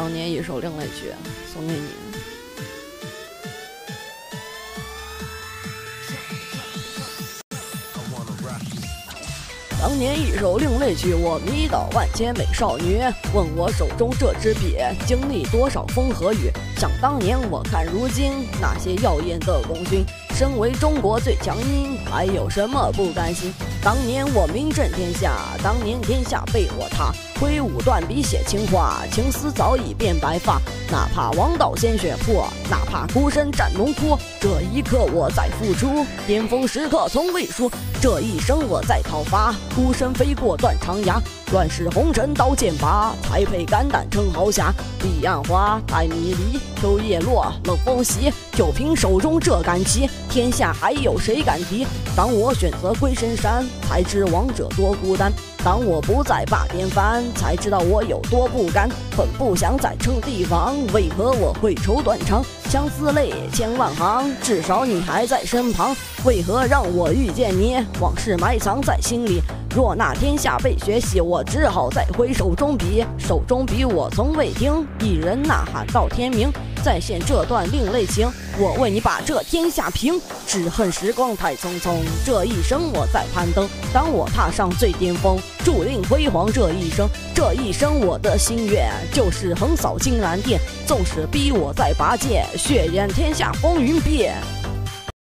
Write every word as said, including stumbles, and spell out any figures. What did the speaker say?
当年一首另类曲送给你。当年一首另类曲，我迷倒万千美少女。问我手中这支笔，经历多少风和雨？想当年，我看如今那些耀眼的功勋。身为中国最强音，还有什么不甘心？当年我名震天下，当年天下被我踏。挥舞断笔写情话，青丝早已变白发。哪怕王道鲜血破，哪怕孤身战龙坡。这一刻我在付出，巅峰时刻从未输。这一生我在讨伐，孤身飞过断肠崖。乱世红尘刀剑拔，才配肝胆称豪侠。彼岸花，待迷离，秋叶落，冷风袭。就凭手中这杆旗，天下还有谁敢敌？当我选择归深山，才知王者多孤单。当我不再把颠翻，才知道我有多不甘。很不想再称帝王，为何我会愁断肠？相思泪千万行，至少你还在身旁。为何让我遇见你？往事埋藏在心里。若那天下被学习，我只好再挥手中笔。手中笔我从未停，一人呐喊到天明。再现这段另类情，我为你把这天下平。只恨时光太匆匆，这一生我在攀登。当我踏上最巅峰，注定辉煌这一生。这一生我的心愿就是横扫金銮殿，纵使逼我在拔剑，血染天下风云变。